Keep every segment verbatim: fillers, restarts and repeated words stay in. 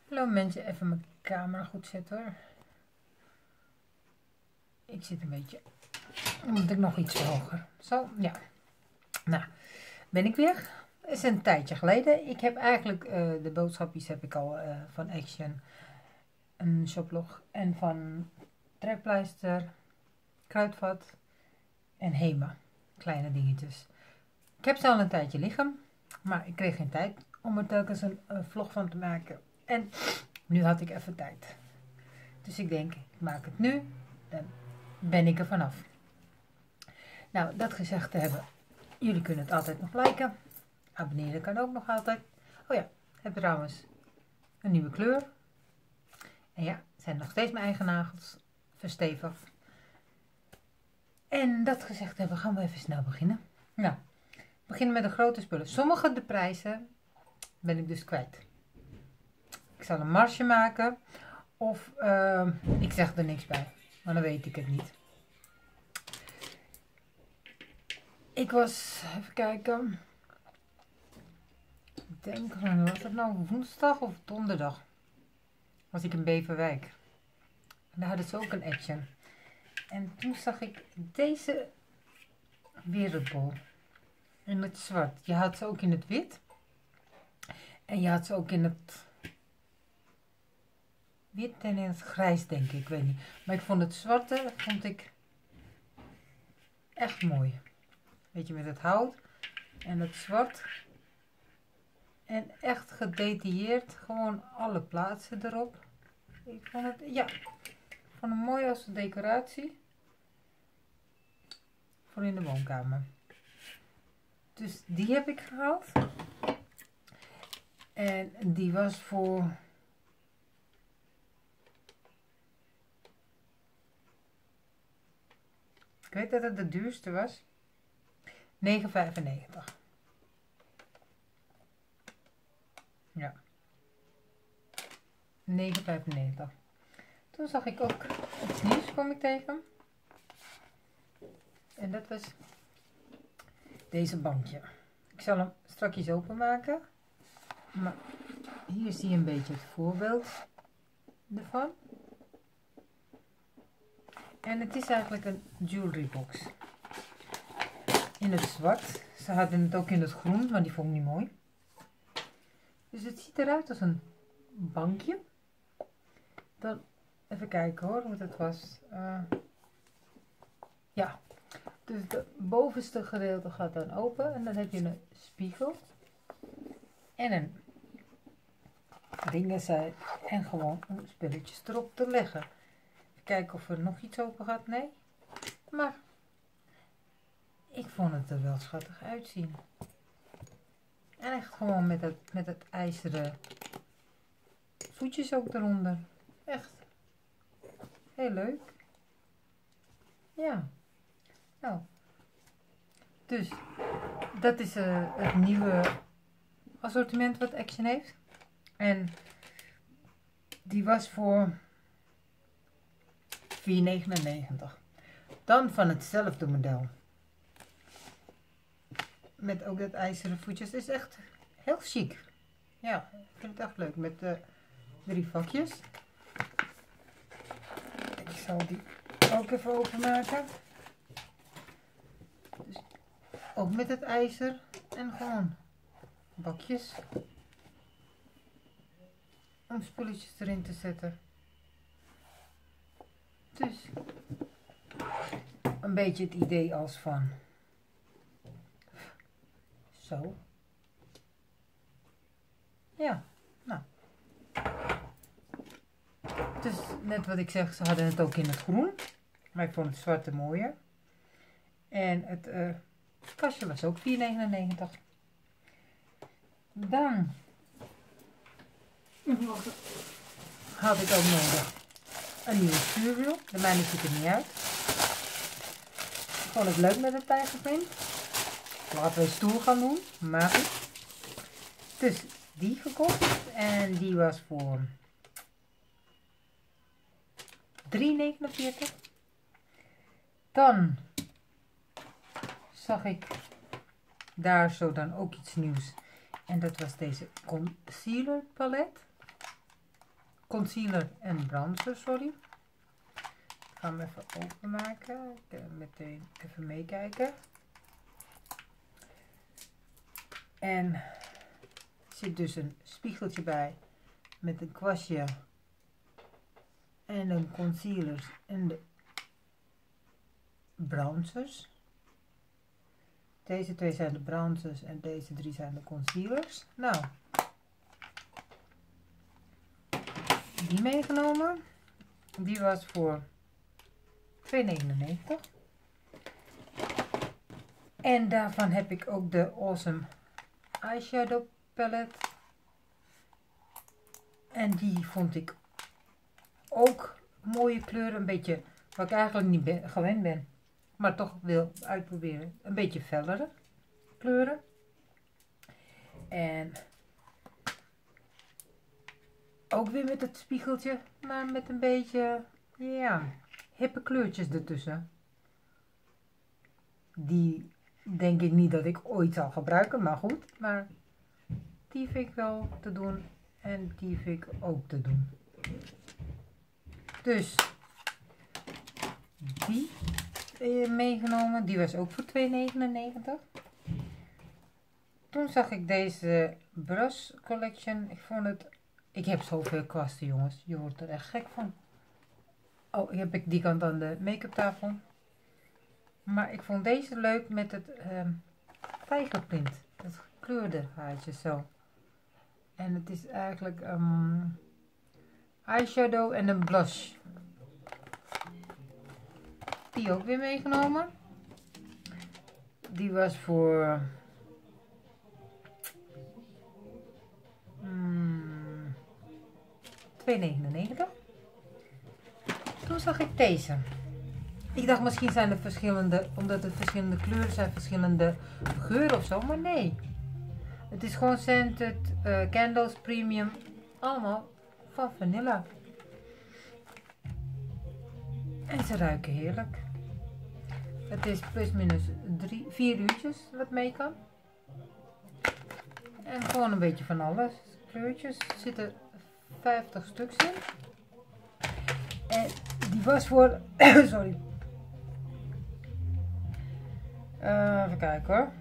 Hallo mensen, even mijn camera goed zetten hoor. Ik zit een beetje, dan moet ik nog iets hoger. Zo, ja. Nou, ben ik weer. Het is een tijdje geleden. Ik heb eigenlijk, uh, de boodschapjes heb ik al uh, van Action, een shoplog en van Trekpleister, Kruidvat en Hema. Kleine dingetjes. Ik heb ze al een tijdje liggen, maar ik kreeg geen tijd om er telkens een uh, vlog van te maken. En nu had ik even tijd. Dus ik denk, ik maak het nu, dan ben ik er vanaf. Nou, dat gezegd te hebben, jullie kunnen het altijd nog liken. Abonneren kan ook nog altijd. Oh ja, ik heb trouwens een nieuwe kleur. En ja, het zijn nog steeds mijn eigen nagels, verstevigd. En dat gezegd hebben, gaan we even snel beginnen. Nou, we beginnen met de grote spullen. Sommige de prijzen ben ik dus kwijt. Ik zal een marsje maken. Of uh, ik zeg er niks bij. Maar dan weet ik het niet. Ik was, even kijken. Ik denk, was het nou woensdag of donderdag? Was ik in Beverwijk. En daar hadden ze ook een Action. En toen zag ik deze wereldbol. In het zwart. Je had ze ook in het wit. En je had ze ook in het wit en in het grijs, denk ik. Ik weet niet. Maar ik vond het zwarte, vond ik echt mooi. Weet je, met het hout en het zwart. En echt gedetailleerd. Gewoon alle plaatsen erop. Ik vond het, ja. Ik vond het mooi als decoratie. Voor in de woonkamer. Dus die heb ik gehaald. En die was voor... Ik weet dat het de duurste was. negen vijfennegentig. Ja. negen vijfennegentig. Toen zag ik ook iets nieuws, kwam ik tegen. En dat was deze bankje. Ik zal hem strakjes openmaken. Maar hier zie je een beetje het voorbeeld ervan. En het is eigenlijk een jewelry box. In het zwart. Ze hadden het ook in het groen, maar die vond ik niet mooi. Dus het ziet eruit als een bankje. Dan even kijken hoor, hoe het was. Uh, ja. Dus het bovenste gedeelte gaat dan open. En dan heb je een spiegel. En een ringenzij. En gewoon om spulletjes erop te leggen. Even kijken of er nog iets open gaat. Nee. Maar ik vond het er wel schattig uitzien. En echt gewoon met het, met het ijzeren voetjes ook eronder. Echt. Heel leuk. Ja. Nou. Dus. Dat is uh, het nieuwe assortiment wat Action heeft. En die was voor vier negenennegentig. Dan van hetzelfde model. Met ook dat ijzeren voetjes. Het is echt heel chic. Ja, ik vind het echt leuk. Met de drie vakjes. Ik zal die ook even openmaken. Dus ook met het ijzer. En gewoon bakjes. Om spulletjes erin te zetten. Dus een beetje het idee als van zo. Ja, nou. Dus net wat ik zeg, ze hadden het ook in het groen. Maar ik vond het zwarte mooier. En het uh, kastje was ook vier negenennegentig. Dan had ik ook nodig een nieuwe stuurwiel. De mijne ziet er niet uit. Ik vond het leuk met het tijgerprint. Laten we stoel gaan doen. Maar goed. Dus die gekocht. En die was voor drie negenenveertig. Dan zag ik daar zo dan ook iets nieuws. En dat was deze concealer palet. concealer en bronzer, sorry. Ik ga hem even openmaken. Ik ga meteen even meekijken. En er zit dus een spiegeltje bij met een kwastje en een concealers en de bronzers. Deze twee zijn de bronzers en deze drie zijn de concealers. Nou, die meegenomen. Die was voor twee negenennegentig. En daarvan heb ik ook de Awesome Eyeshadow Palette. En die vond ik ook mooie kleuren. Een beetje, wat ik eigenlijk niet ben, gewend ben. Maar toch wil uitproberen. Een beetje fellere kleuren. En ook weer met het spiegeltje. Maar met een beetje, ja, hippe kleurtjes ertussen. Die denk ik niet dat ik ooit zal gebruiken. Maar goed. Maar die vind ik wel te doen. En die vind ik ook te doen. Dus die meegenomen. Die was ook voor twee negenennegentig. Toen zag ik deze Brush Collection. Ik vond het... Ik heb zoveel kwasten, jongens. Je wordt er echt gek van. Oh, heb ik die kant aan de make-up tafel. Maar ik vond deze leuk met het um, tijgerprint. Het gekleurde haartje zo. En het is eigenlijk um, eyeshadow en een blush. Die ook weer meegenomen. Die was voor hmm, twee negenennegentig. Toen zag ik deze. Ik dacht misschien zijn er verschillende, omdat het verschillende kleuren zijn, verschillende geuren of zo. Maar nee. Het is gewoon Scented uh, Candles Premium. Allemaal van vanilla. En ze ruiken heerlijk. Het is plus minus drie, vier uurtjes wat mee kan. En gewoon een beetje van alles. Kleurtjes. Er zitten vijftig stuks in. En die was voor... sorry. Uh, even kijken hoor.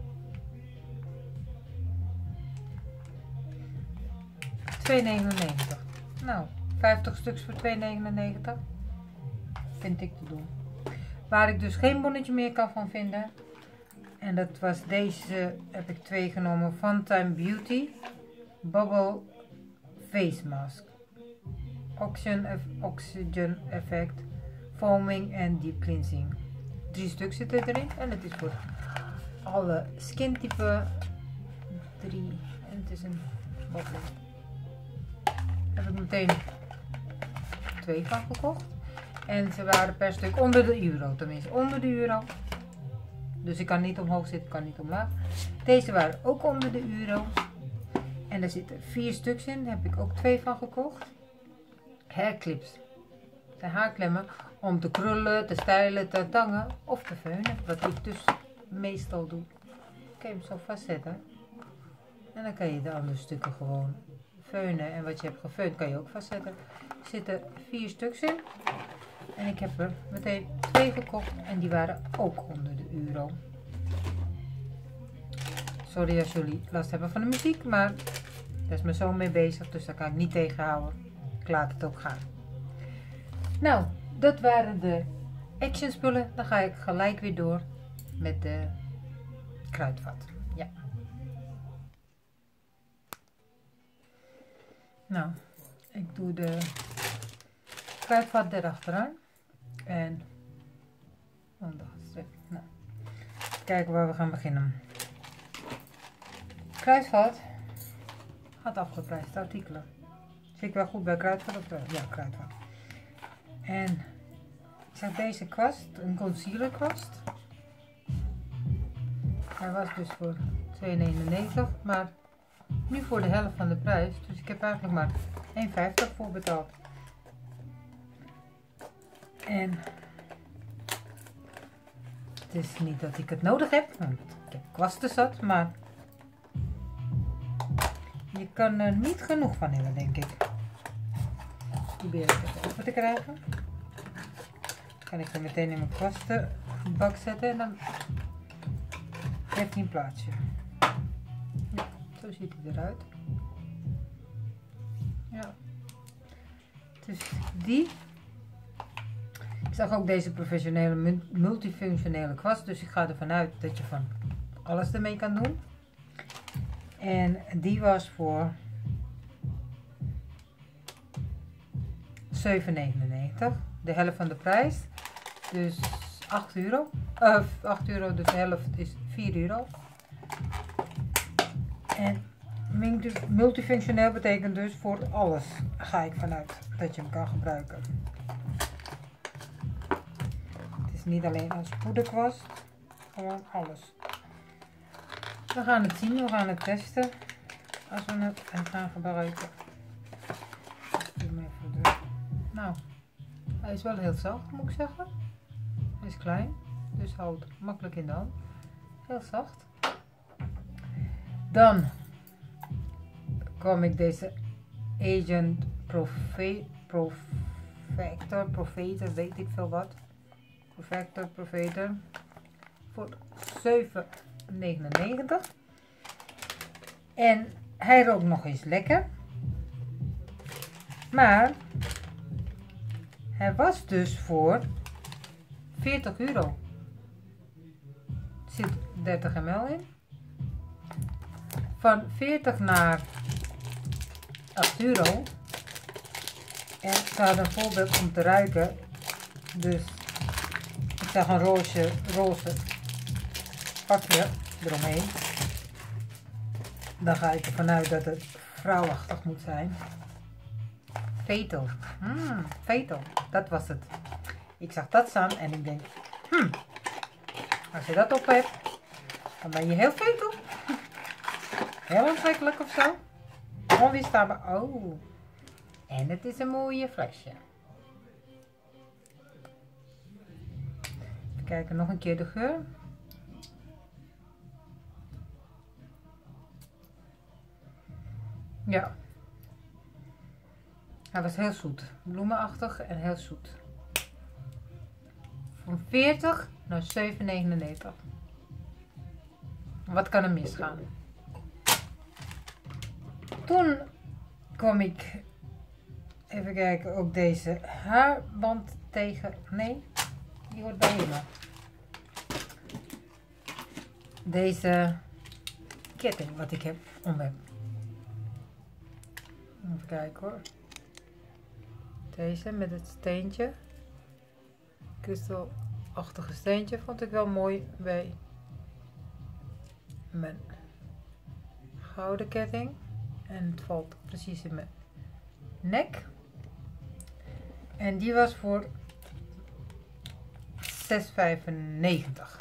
twee negenennegentig. Nou, vijftig stuks voor twee negenennegentig. Vind ik te doen. Waar ik dus geen bonnetje meer kan van vinden. En dat was deze, heb ik twee genomen. Funtime Beauty Bubble Face Mask. Oxygen, oxygen Effect, Foaming en Deep Cleansing. Drie stuks zitten erin. En het is voor alle skintypen. Drie. En het is een bubble. Heb ik meteen twee van gekocht. En ze waren per stuk onder de euro. Tenminste onder de euro. Dus ik kan niet omhoog zitten, ik kan niet omlaag. Deze waren ook onder de euro. En er zitten vier stuks in. Daar heb ik ook twee van gekocht. Hairclips. Dat zijn haarklemmen om te krullen, te stijlen, te tangen of te veunen. Wat ik dus meestal doe. Kun je hem zo vastzetten. En dan kan je de andere stukken gewoon veunen. En wat je hebt gefeund kan je ook vastzetten. Er zitten vier stuks in. En ik heb er meteen twee gekocht. En die waren ook onder de euro. Sorry als jullie last hebben van de muziek. Maar daar is mijn zoon mee bezig. Dus daar kan ik niet tegenhouden. Ik laat het ook gaan. Nou, dat waren de Action spullen. Dan ga ik gelijk weer door met de kruidvat. Ja. Nou, ik doe de kruidvat erachteraan. En oh, nou, kijken waar we gaan beginnen. Kruidvat had afgeprijsde artikelen. Zie ik wel goed bij kruidvat of wel? Ja, kruidvat. En ik zag deze kwast, een concealer kwast. Hij was dus voor twee negenennegentig, maar nu voor de helft van de prijs. Dus ik heb eigenlijk maar één vijftig voor betaald. En het is niet dat ik het nodig heb, want ik heb kwasten zat, maar je kan er niet genoeg van hebben, denk ik. probeer ik het open te krijgen. Kan ik er meteen in mijn kwastenbak zetten en dan heeft hij een plaatsje. Ja, zo ziet hij eruit. Ja. Dus die. Ik zag ook deze professionele multifunctionele kwast, dus ik ga ervan uit dat je van alles ermee kan doen. En die was voor zeven negenennegentig, de helft van de prijs, dus acht euro. Uh, acht euro, dus de helft is vier euro. En multifunctioneel betekent dus voor alles, ga ik vanuit dat je hem kan gebruiken. Het is niet alleen als poederkwast, gewoon alles. We gaan het zien, we gaan het testen als we het gaan gebruiken. Nou, hij is wel heel zacht, moet ik zeggen. Hij is klein, dus houdt makkelijk in de hand. Heel zacht. Dan kom ik deze Agent Profe Profector, Profetor, weet ik veel wat. Profector, Profetor. Voor zeven negenennegentig. En hij rookt nog eens lekker. Maar hij was dus voor veertig euro. Er zit dertig milliliter in. Van veertig naar acht euro. En ze hadden een voorbeeld om te ruiken. Dus ik zag een roze, roze pakje eromheen. Dan ga ik ervan uit dat het vrouwachtig moet zijn. Vetel. Hmm, vetel. Dat was het. Ik zag dat staan en ik denk, hmm, als je dat op hebt, dan ben je heel vetel. Heel aantrekkelijk of zo. Onweerstaanbaar. Oh. En het is een mooie flesje. Even kijken, nog een keer de geur. Ja. Hij was heel zoet. Bloemenachtig en heel zoet. Van veertig naar zeven negenennegentig. Wat kan er misgaan? Toen kwam ik, even kijken, ook deze haarband tegen. Nee, die hoort bij helemaal. Deze ketting wat ik heb om heb. Even kijken hoor. Deze met het steentje. Kristalachtige steentje vond ik wel mooi bij mijn gouden ketting. En het valt precies in mijn nek. En die was voor zes vijfennegentig.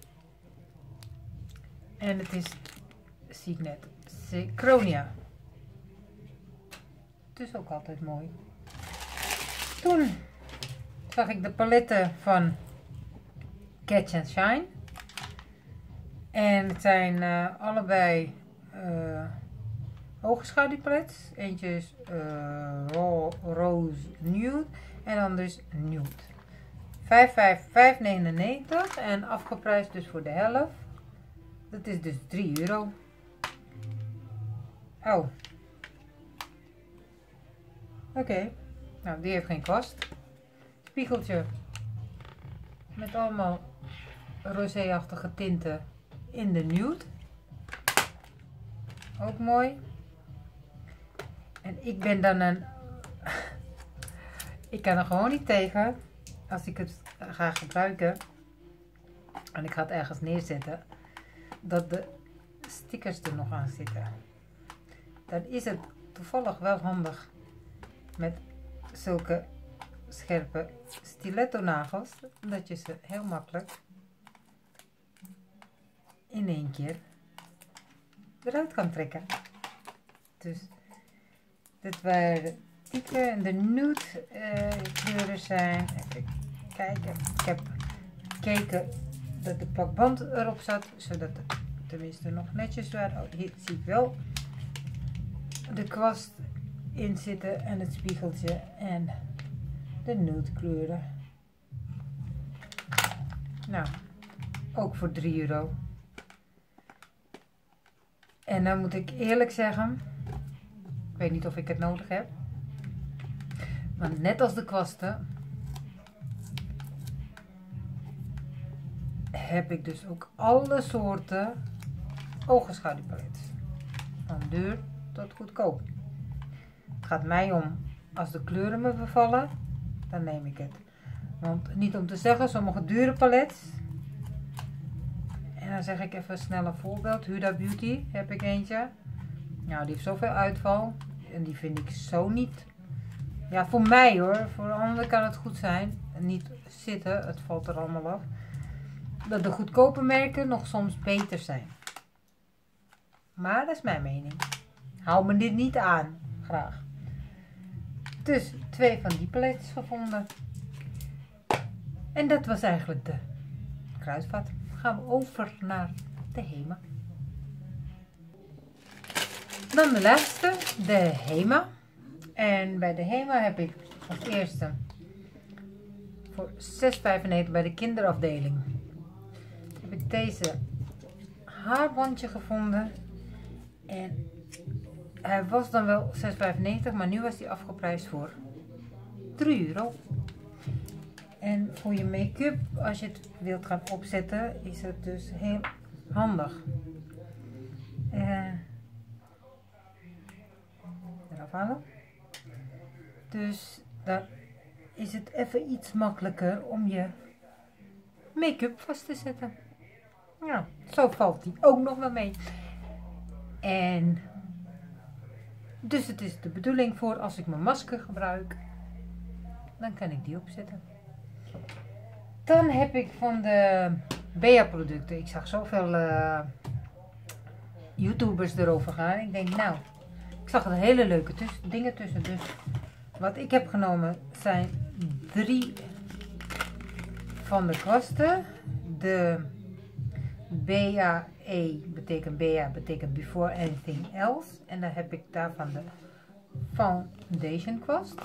En het is, zie ik net, Zirconia. Het is ook altijd mooi. Toen zag ik de paletten van Catch and Shine. En het zijn uh, allebei uh, oogschaduwpalets. Eentje is uh, Rose Nude en dan dus Nude. vijf negenennegentig en afgeprijsd dus voor de helft. Dat is dus drie euro. Oh. Oké. Okay. Nou, die heeft geen kwast. Spiegeltje. Met allemaal roséachtige tinten in de nude. Ook mooi. En ik ben dan een... ik kan er gewoon niet tegen. Als ik het ga gebruiken. En ik ga het ergens neerzetten. Dat de stickers er nog aan zitten. Dan is het toevallig wel handig. Met zulke scherpe stiletto nagels. Dat je ze heel makkelijk in één keer eruit kan trekken. Dus dit waren type en de nude uh, kleuren zijn. Even kijken. Ik heb gekeken dat de plakband erop zat. Zodat het tenminste nog netjes waren. Oh, hier zie ik wel. De kwast in zitten en het spiegeltje en de nude kleuren. Nou, ook voor drie euro. En dan moet ik eerlijk zeggen, ik weet niet of ik het nodig heb, maar net als de kwasten heb ik dus ook alle soorten oogenschaduwpalet. Van duur tot goedkoop. Het gaat mij om, als de kleuren me bevallen, dan neem ik het. Want niet om te zeggen, sommige dure palets. En dan zeg ik even snel een voorbeeld. Huda Beauty heb ik eentje. Nou, die heeft zoveel uitval. En die vind ik zo niet. Ja, voor mij hoor. Voor anderen kan het goed zijn. En niet zitten, het valt er allemaal af. Dat de goedkope merken nog soms beter zijn. Maar dat is mijn mening. Hou me dit niet aan. Graag. Dus twee van die paletjes gevonden. En dat was eigenlijk de kruidvat. Gaan we over naar de Hema. Dan de laatste, de Hema. En bij de Hema heb ik als eerste voor zes vijfennegentig bij de kinderafdeling heb ik deze haarbandje gevonden. En hij was dan wel zes vijfennegentig, maar nu was hij afgeprijsd voor drie euro. En voor je make-up, als je het wilt gaan opzetten, is het dus heel handig. Uh, eraf halen. Dus dan is het even iets makkelijker om je make-up vast te zetten. Nou, zo valt die ook nog wel mee. En dus het is de bedoeling voor als ik mijn masker gebruik, dan kan ik die opzetten. Dan heb ik van de Bea producten, ik zag zoveel uh, YouTubers erover gaan. Ik denk nou, ik zag er hele leuke tuss dingen tussen. Dus wat ik heb genomen zijn drie van de kwasten. De B A E betekent B A betekent Before Anything Else. En dan heb ik daarvan de foundation kwast.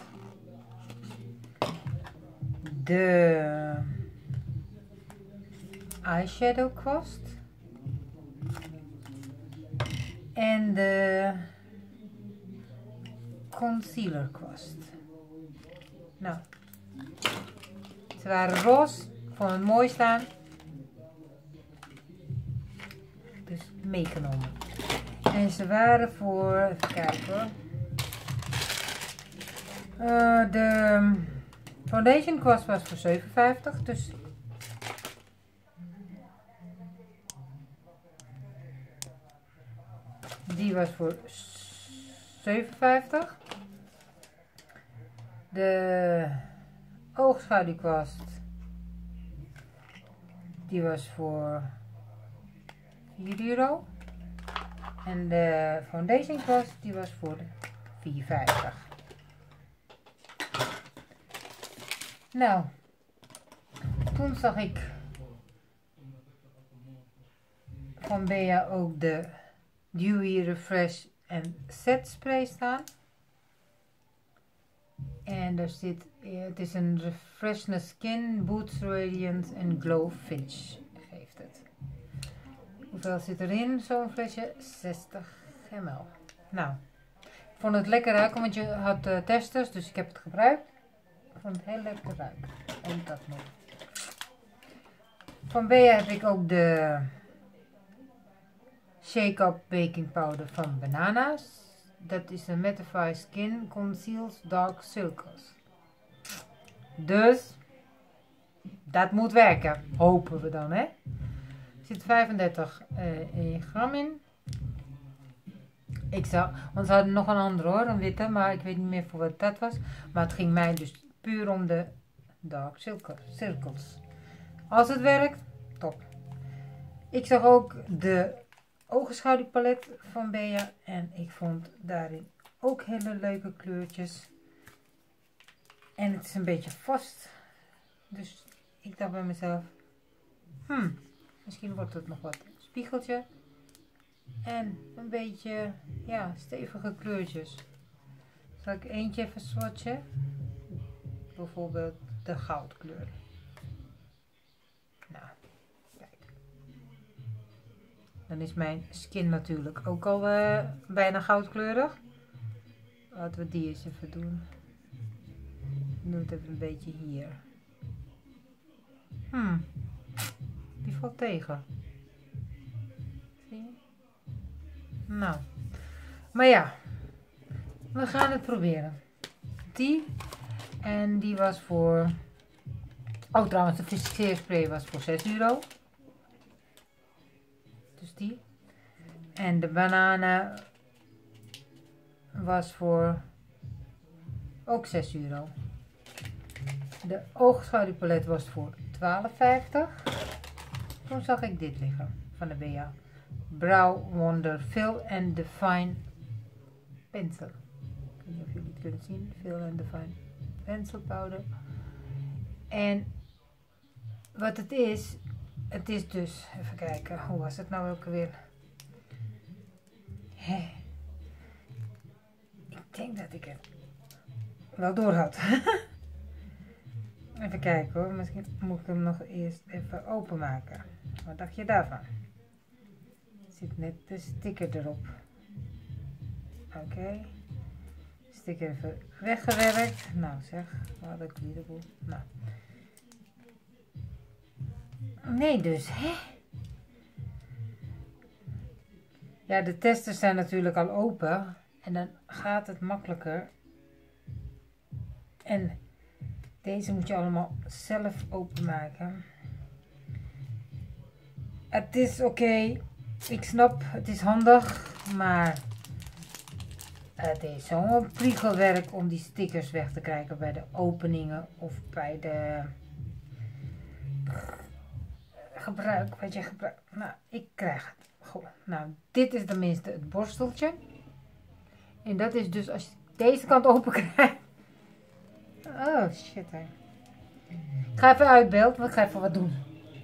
De eyeshadow kwast. En de concealer kwast. Nou, ze waren roze, vond het mooi staan. Dus meegenomen. En ze waren voor, even kijken hoor. Uh, de foundation kwast was voor zevenenvijftig, dus die was voor zevenenvijftig. De oogschaduwkwast, die was voor vier euro. En de foundation kwast, die was voor vier vijftig. Nou, toen zag ik van Bea ook de Dewy Refresh en Set Spray staan. En er zit, het is een Refreshness Skin, Boosts Radiance en Glow Finish geeft het. Hoeveel zit erin? Zo'n flesje? zestig milliliter. Nou, ik vond het lekker ruiken, want je had uh, testers, dus ik heb het gebruikt. Ik vond het heel lekker ruiken. Ook dat nog. Van Bea heb ik ook de Shake Up Baking Powder van Banana's. Dat is een Mattify Skin Conceals Dark Circles. Dus dat moet werken. Hopen we dan, hè. Er zit vijfendertig uh, gram in. Ik zou, want ze hadden nog een andere hoor, een witte, maar ik weet niet meer voor wat dat was. Maar het ging mij dus puur om de Dark Circles. Als het werkt, top. Ik zag ook de oogenschaduwpalet van Bea en ik vond daarin ook hele leuke kleurtjes. En het is een beetje vast. Dus ik dacht bij mezelf, hmm, misschien wordt het nog wat spiegeltje. En een beetje, ja, stevige kleurtjes. Zal ik eentje even swatchen? Bijvoorbeeld de goudkleur. Nou, kijk. Dan is mijn skin natuurlijk ook al uh, bijna goudkleurig. Laten we die eens even doen. Ik doe het even een beetje hier. Hmm, die valt tegen. Zie je? Nou, maar ja, we gaan het proberen. Die, en die was voor, oh trouwens de fixeerspray was voor zes euro. Dus die. En de bananen was voor ook zes euro. De oogschaduwpalet was voor twaalf vijftig. Toen zag ik dit liggen van de B A. Brow Wonder Fill and Define Pencil. Ik weet niet of jullie het kunnen zien. Fill and Define Pencil Powder. En wat het is, het is dus, even kijken, hoe was het nou ook alweer? Hè. Ik denk dat ik het wel door had. Even kijken hoor, misschien moet ik hem nog eerst even openmaken. Wat dacht je daarvan? Er zit net de sticker erop. Oké. Okay. Sticker even weggewerkt. Nou zeg, wat een kliederboel. Nou. Nee dus, hè? Ja, de testers zijn natuurlijk al open. En dan gaat het makkelijker. En deze moet je allemaal zelf openmaken. Het is oké. Okay. Ik snap, het is handig. Maar het is zo'n prikkelwerk om die stickers weg te krijgen bij de openingen of bij de gebruik. Wat je gebruikt. Nou, ik krijg het. Goh. Nou, dit is tenminste het borsteltje. En dat is dus als je deze kant open krijgt. Oh shit hè. Ik ga even uit beeld, want ik ga even wat doen.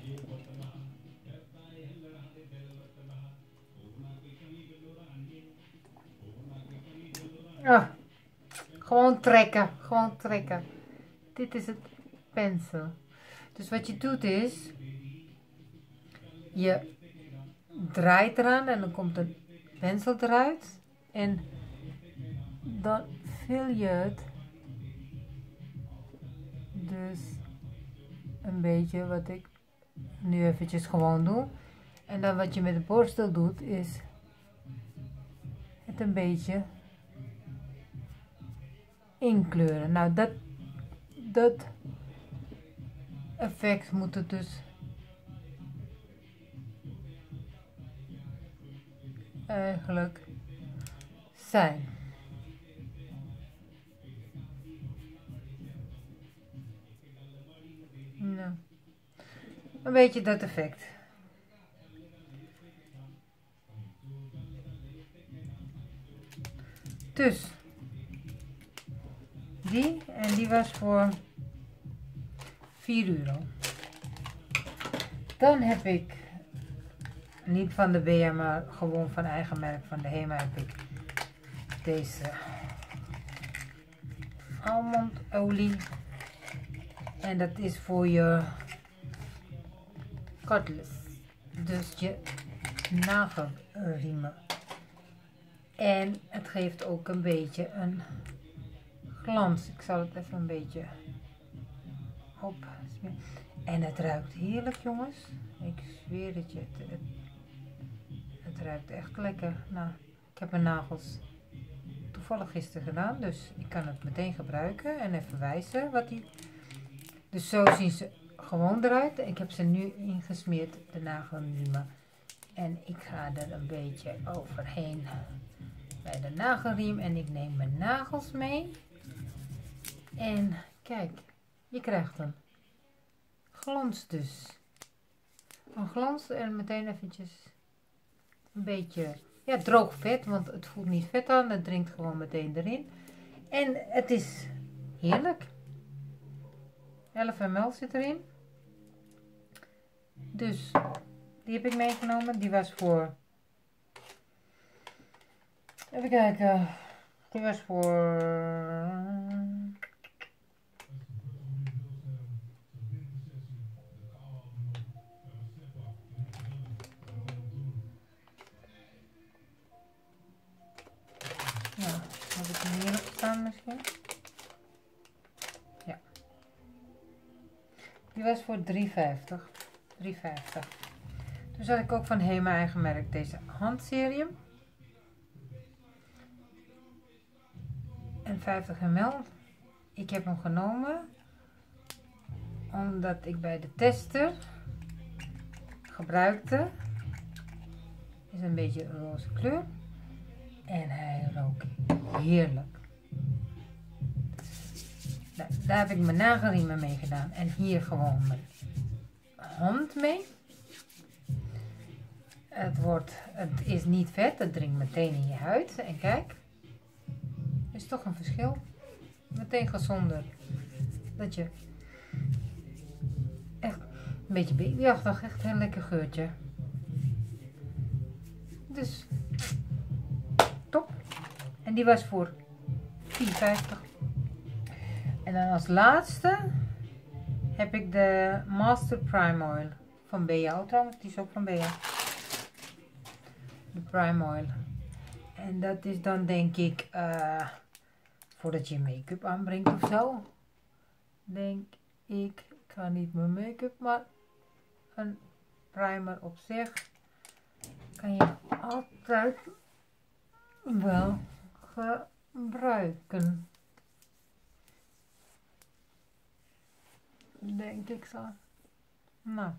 Oh, gewoon trekken, gewoon trekken. Dit is het pencil. Dus wat je doet is, je draait eraan en dan komt een pencil eruit. En dan vul je het dus een beetje wat ik nu eventjes gewoon doe. En dan wat je met de borstel doet is het een beetje inkleuren. Nou dat, dat effect moet het dus eigenlijk zijn. Nou, een beetje dat effect. Dus die en die was voor vier euro. Dan heb ik niet van de B A, maar gewoon van eigen merk van de HEMA heb ik deze almondolie. En dat is voor je cordless. Dus je nagelriemen. En het geeft ook een beetje een glans. Ik zal het even een beetje op. En het ruikt heerlijk jongens. Ik zweer het je. Het, het, het ruikt echt lekker. Nou, ik heb mijn nagels toevallig gisteren gedaan. Dus ik kan het meteen gebruiken. En even wijzen wat die... Dus zo zien ze gewoon eruit. Ik heb ze nu ingesmeerd, de nagelriemen. En ik ga er een beetje overheen bij de nagelriem. En ik neem mijn nagels mee. En kijk, je krijgt een glans dus. Een glans en meteen eventjes een beetje ja, droog vet. Want het voelt niet vet aan. Het dringt gewoon meteen erin. En het is heerlijk. elf milliliter zit erin. Dus die heb ik meegenomen. Die was voor, even kijken, Die was voor... Ja, heb ik hem hier op staan misschien? Ja. Die was voor drie vijftig. drie vijftig. Dus had ik ook van Hema eigen merk deze handserie. En vijftig milliliter. Ik heb hem genomen omdat ik bij de tester gebruikte. Is een beetje een roze kleur. En hij rook heerlijk. Nou, daar heb ik mijn nagelriemen mee gedaan. En hier gewoon mijn hand mee. Het, wordt, het is niet vet. Het dringt meteen in je huid. En kijk. Is toch een verschil. Meteen gezonder. Dat je echt een beetje babyachtig. Echt een heel lekker geurtje. Dus top. En die was voor vier vijftig. En dan als laatste heb ik de Master Prime Oil van B A. Trouwens, die is ook van B A. De Prime Oil. En dat is dan denk ik uh, voordat je make-up aanbrengt of zo. Denk ik, ik ga niet mijn make-up, maar een primer op zich kan je altijd wel gebruiken. Denk ik zo. Nou.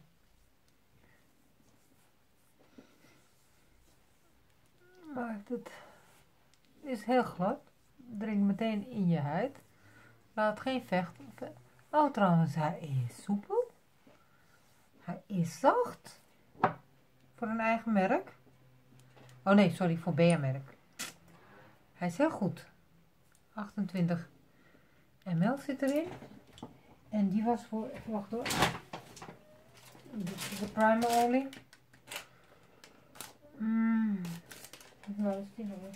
Maar het is heel glad. Dringt meteen in je huid. Laat geen vecht. Oh trouwens, hij is soepel. Hij is zacht. Voor een eigen merk. Oh nee, sorry, voor B A merk. Hij is heel goed. achtentwintig milliliter zit erin. En die was voor, even wacht hoor. Dit is de primer olie. Mm. Waar is die nou weer?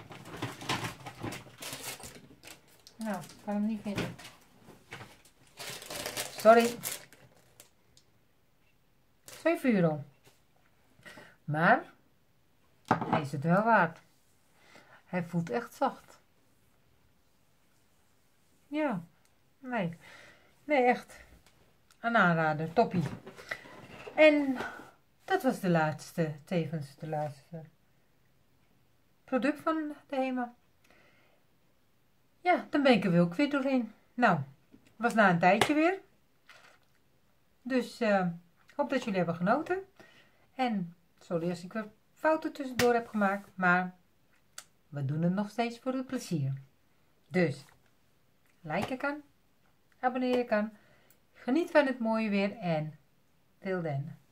Nou, ik kan hem niet vinden. Sorry. zeven euro. Maar hij is het wel waard. Hij voelt echt zacht. Ja, nee. Nee, echt. Een aanrader, toppie. En dat was de laatste, tevens de laatste product van de Hema. Ja, dan ben ik er ook weer doorheen. Nou, was na een tijdje weer. Dus uh, hoop dat jullie hebben genoten. En sorry als ik weer fouten tussendoor heb gemaakt. Maar we doen het nog steeds voor het plezier. Dus, liken kan. Abonneren kan. Geniet van het mooie weer en till then.